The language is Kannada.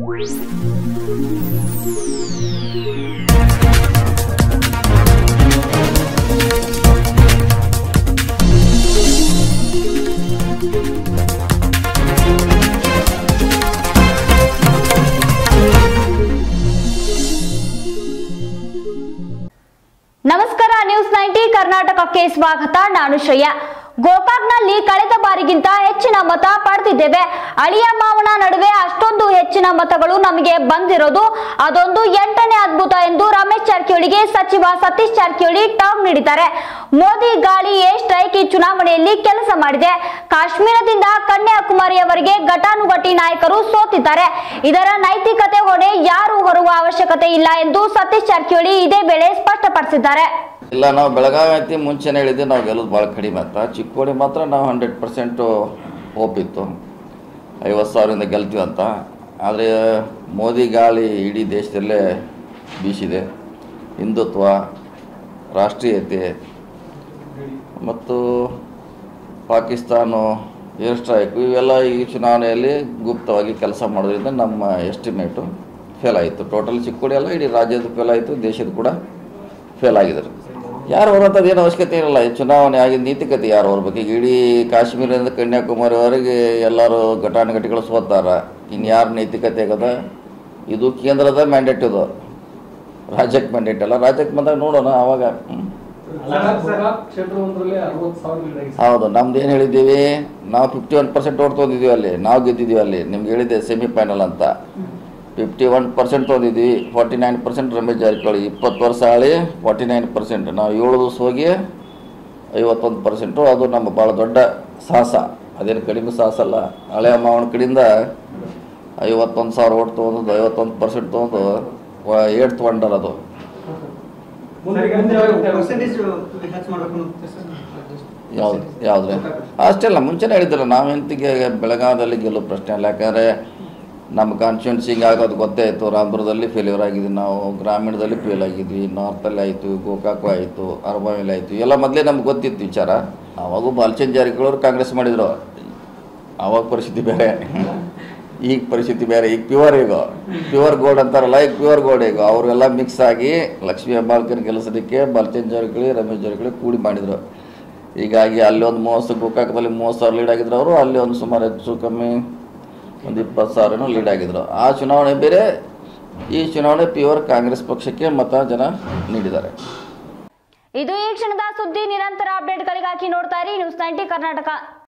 ನಮಸ್ಕಾರ, ನ್ಯೂಸ್ 90 ಕರ್ನಾಟಕಕ್ಕೆ ಸ್ವಾಗತ. ನಾನು ಶ್ರೇಯಾ. ಗೋಕಾಕ್ನಲ್ಲಿ ಕಳೆದ ಬಾರಿಗಿಂತ ಹೆಚ್ಚಿನ ಮತ ಪಡೆದಿದ್ದೇವೆ. ಅಳಿಯ ಮಾವನ ನಡುವೆ ಅಷ್ಟೊಂದು ಹೆಚ್ಚಿನ ಮತಗಳು ನಮಗೆ ಬಂದಿರೋದು ಅದೊಂದು 8ನೇ ಅದ್ಭುತ ಎಂದು ರಮೇಶ್ ಜಾರಕಿಹೊಳಿಗೆ ಸಚಿವ ಸತೀಶ್ ಜಾರಕಿಹೊಳಿ ಟಾಂಗ್ ನೀಡಿದ್ದಾರೆ. ಮೋದಿ ಗಾಳಿ ಏರ್ ಸ್ಟ್ರೈಕ್ ಈ ಚುನಾವಣೆಯಲ್ಲಿ ಕೆಲಸ ಮಾಡಿದೆ. ಕಾಶ್ಮೀರದಿಂದ ಕನ್ಯಾಕುಮಾರಿಯವರೆಗೆ ಘಟಾನುಘಟಿ ನಾಯಕರು ಸೋತಿದ್ದಾರೆ. ಇದರ ನೈತಿಕತೆ ಹೊಣೆ ಯಾರು ಹೊರುವ ಅವಶ್ಯಕತೆ ಇಲ್ಲ ಎಂದು ಸತೀಶ್ ಜಾರಕಿಹೊಳಿ ಇದೇ ವೇಳೆ ಸ್ಪಷ್ಟಪಡಿಸಿದ್ದಾರೆ. ಇಲ್ಲ, ನಾವು ಬೆಳಗಾವಿ ಐತಿ ಮುಂಚೆನೇ ಹೇಳಿದ್ದೆ, ನಾವು ಗೆಲ್ಲೋದು ಭಾಳ ಕಡಿಮೆ ಅಂತ. ಚಿಕ್ಕೋಡಿ ಮಾತ್ರ ನಾವು 100% ಹೋಪ್ ಇತ್ತು, 50,000ರಿಂದ ಗೆಲ್ತೀವಿ ಅಂತ. ಆದರೆ ಮೋದಿ ಗಾಳಿ ಇಡೀ ದೇಶದಲ್ಲೇ ಬೀಸಿದೆ. ಹಿಂದುತ್ವ, ರಾಷ್ಟ್ರೀಯತೆ ಮತ್ತು ಪಾಕಿಸ್ತಾನ ಏರ್ ಸ್ಟ್ರೈಕ್ ಇವೆಲ್ಲ ಈ ಚುನಾವಣೆಯಲ್ಲಿ ಗುಪ್ತವಾಗಿ ಕೆಲಸ ಮಾಡೋದ್ರಿಂದ ನಮ್ಮ ಎಸ್ಟಿಮೇಟು ಫೇಲ್ ಆಯಿತು. ಟೋಟಲ್ ಚಿಕ್ಕೋಡಿ ಎಲ್ಲ ಇಡೀ ರಾಜ್ಯದ ಫೇಲ್ ಆಯಿತು, ದೇಶದ ಕೂಡ ಫೇಲ್ ಆಗಿದ್ದಾರೆ. ಯಾರು ಹೊರತದ್ದು ಏನು ಅವಶ್ಯಕತೆ ಇರಲ್ಲ. ಈ ಚುನಾವಣೆ ಆಗಿದ್ದ ನೀತಿಕತೆ ಯಾರು ಹೊರಬೇಕು? ಈಗ ಇಡೀ ಕಾಶ್ಮೀರದಿಂದ ಕನ್ಯಾಕುಮಾರಿವರೆಗೆ ಎಲ್ಲರೂ ಘಟಾನುಘಟಿಗಳು ಸೋತಾರ. ಇನ್ನು ಯಾರು ನೈತಿಕತೆ ಆಗದ? ಇದು ಕೇಂದ್ರದ ಮ್ಯಾಂಡೇಟ್, ಇದು ರಾಜ್ಯಕ್ಕೆ ಮ್ಯಾಂಡೇಟ್ ಅಲ್ಲ. ರಾಜ್ಯಕ್ಕೆ ಬಂದಾಗ ನೋಡೋಣ ಆವಾಗ. ಹೌದು, ನಮ್ದು ಏನು ಹೇಳಿದ್ದೀವಿ ನಾವು 51% ಓಟ್ ತೊಗೊಂಡಿದ್ದೀವಿ, ಅಲ್ಲಿ ನಾವು ಗೆದ್ದಿದ್ದೀವಿ. ಅಲ್ಲಿ ನಿಮ್ಗೆ ಹೇಳಿದ್ದೆ ಸೆಮಿಫೈನಲ್ ಅಂತ. 51% ತೊಗೊಂಡಿದ್ವಿ, 49% ರಮೇಶ್ ಜಾರಕಿಹೊಳಿ. 20 ವರ್ಷ ಆಳಿ 49%. ನಾವು 7 ದಿವಸ ಹೋಗಿ 51%. ಅದು ನಮ್ಮ ಭಾಳ ದೊಡ್ಡ ಸಾಹಸ, ಅದೇನು ಕಡಿಮೆ ಸಾಹಸ ಅಲ್ಲ. ಹಳೆಯ ಮಾವನ ಕಡೆಯಿಂದ 51,000 ಓಟ್ ತೊಗೊಂಡು 51% ತೊಗೊಂಡು 8th ವಂಡರ್ ಅದು. ಯಾವ್ದು ಅಷ್ಟೆಲ್ಲ ಮುಂಚೆನೇ ಹೇಳಿದ್ರಲ್ಲ, ನಾವೆಂತಿಗೆ ಬೆಳಗಾವಿಯಲ್ಲಿ ಗೆಲ್ಲೋ ಪ್ರಶ್ನೆ ಅಲ್ಲ. ಯಾಕಂದರೆ ನಮ್ಮ ಕಾನ್ಸ್ಟಿಟ್ಯೂನ್ಸಿಗೆ ಆಗೋದು ಗೊತ್ತೇ ಆಯಿತು. ರಾಮಪುರದಲ್ಲಿ ಫೇಲ್ಯೂರ್ ಆಗಿದ್ವಿ ನಾವು, ಗ್ರಾಮೀಣದಲ್ಲಿ ಫೇಲ್ ಆಗಿದ್ವಿ, ನಾರ್ತಲ್ಲಿ ಆಯಿತು, ಗೋಕಾಕು ಆಯಿತು, ಅರಬಾವಿಲಿ ಆಯಿತು. ಎಲ್ಲ ಮೊದಲೇ ನಮ್ಗೆ ಗೊತ್ತಿತ್ತು ವಿಚಾರ. ಅವಾಗೂ ಬಾಲಚಂದ್ರ ಜಾರಕಿಹೊಳಿ ಕಾಂಗ್ರೆಸ್ ಮಾಡಿದರು. ಆವಾಗ ಪರಿಸ್ಥಿತಿ ಬೇರೆ, ಈಗ ಪರಿಸ್ಥಿತಿ ಬೇರೆ. ಈಗ ಪ್ಯೂರ್ ಗೋಲ್ಡ್ ಅಂತಾರಲ್ಲ, ಈಗ ಪ್ಯೂರ್ ಗೋಲ್ಡ್. ಈಗ ಅವರೆಲ್ಲ ಮಿಕ್ಸ್ ಆಗಿ ಲಕ್ಷ್ಮೀ ಹೆಬ್ಬಾಳ್ಕರ್ ಕೆಲಸದಕ್ಕೆ ಬಾಲಚಂದ್ರ ಜಾರಕಿಹೊಳಿ, ರಮೇಶ್ ಜಾರಕಿಹೊಳಿ ಕೂಡಿ ಮಾಡಿದರು. ಹೀಗಾಗಿ ಅಲ್ಲಿ ಒಂದು 30 ಗೋಕಾಕದಲ್ಲಿ 30,000 ಲೀಡ್ ಆಗಿದ್ರು ಅವರು. ಅಲ್ಲಿ ಒಂದು ಸುಮಾರು ಹೆಚ್ಚು ಕಮ್ಮಿ ಒಂದು 20,000 ಲೀಡ್ ಆಗಿದ್ರು. ಆ ಚುನಾವಣೆ ಬೇರೆ, ಈ ಚುನಾವಣೆ ಪ್ಯೂರ್ ಕಾಂಗ್ರೆಸ್ ಪಕ್ಷಕ್ಕೆ ಮತ ಜನ ನೀಡಿದ್ದಾರೆ. ಇದು ಈ ಕ್ಷಣದ ಸುದ್ದಿ. ನಿರಂತರ ಅಪ್ಡೇಟ್ಗಳಿಗಾಗಿ ನೋಡ್ತಾ ಇರಿ ನ್ಯೂಸ್ 90 ಕರ್ನಾಟಕ.